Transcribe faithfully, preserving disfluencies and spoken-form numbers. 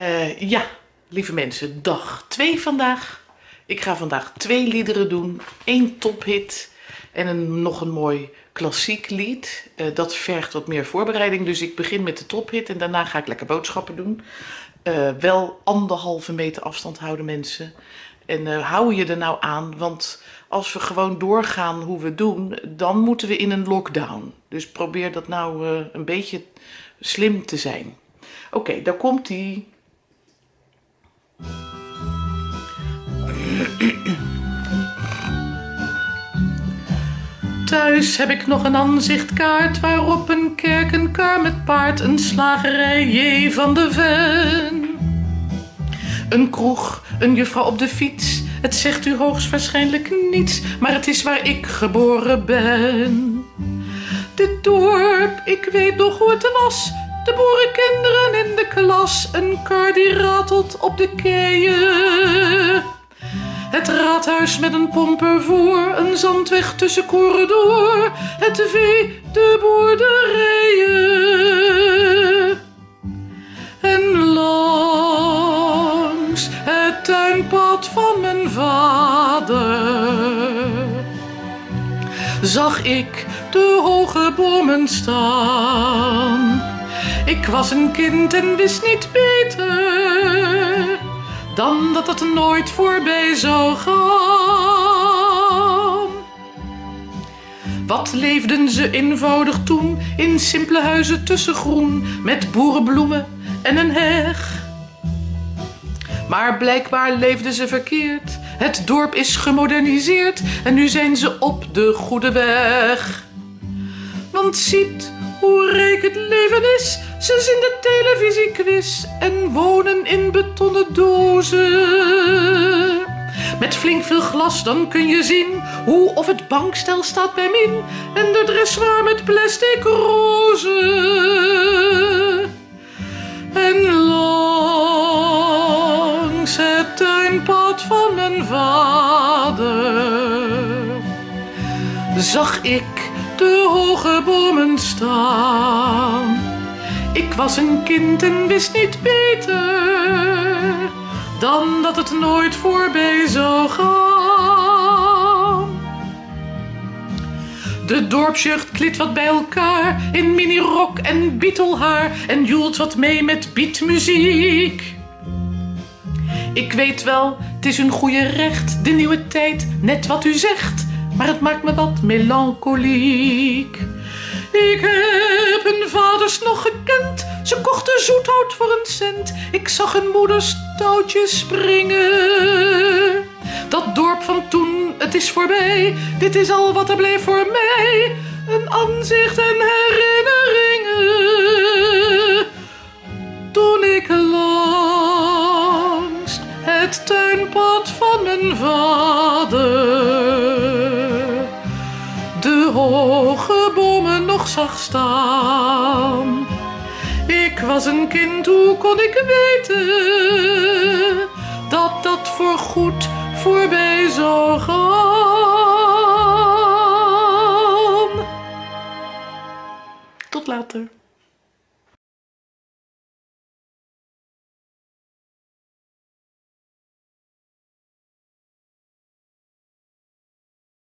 Uh, ja, lieve mensen, dag twee vandaag. Ik ga vandaag twee liederen doen. Eén tophit en een, nog een mooi klassiek lied. Uh, dat vergt wat meer voorbereiding, dus ik begin met de tophit en daarna ga ik lekker boodschappen doen. Uh, wel anderhalve meter afstand houden, mensen. En uh, hou je er nou aan, want als we gewoon doorgaan hoe we doen, dan moeten we in een lockdown. Dus probeer dat nou uh, een beetje slim te zijn. Oké, okay, daar komt ie. Thuis heb ik nog een aanzichtkaart waarop een kerk, een kar met paard, een slagerij, J. van de Ven. Een kroeg, een juffrouw op de fiets. Het zegt u hoogstwaarschijnlijk niets, maar het is waar ik geboren ben. Dit dorp, ik weet nog hoe het was. De boerenkinderen in de klas, een kar die ratelt op de keien. Het raadhuis met een pomper voor, een zandweg tussen koren door. Het vee, de boerderijen. En langs het tuinpad van mijn vader zag ik de hoge bomen staan. Ik was een kind en wist niet beter dan dat het nooit voorbij zou gaan. Wat leefden ze eenvoudig toen, in simpele huizen tussen groen, met boerenbloemen en een heg. Maar blijkbaar leefden ze verkeerd. Het dorp is gemoderniseerd en nu zijn ze op de goede weg. Want ziet hoe rijk het leven is. Ze zien de televisiequiz en wonen in betonnen dozen. Met flink veel glas dan kun je zien hoe of het bankstel staat bij min en de dressoir met plastic rozen. En langs het tuinpad van mijn vader zag ik de hoge bomen staan. Ik was een kind en wist niet beter dan dat het nooit voorbij zou gaan. De dorpsjeugd klit wat bij elkaar in minirok en bietelhaar en joelt wat mee met beatmuziek. Ik weet wel, het is een goede recht, de nieuwe tijd, net wat u zegt, maar het maakt me wat melancholiek. Ik heb hun vaders nog gekend, ze kochten zoethout voor een cent. Ik zag hun moeders touwtjes springen. Dat dorp van toen, het is voorbij, dit is al wat er bleef voor mij. Een aanzicht en herinneringen. Toen ik langs het tuinpad van mijn vader de hoge bomen nog zag staan. Ik was een kind, hoe kon ik weten dat dat voorgoed voorbij zou gaan? Tot later.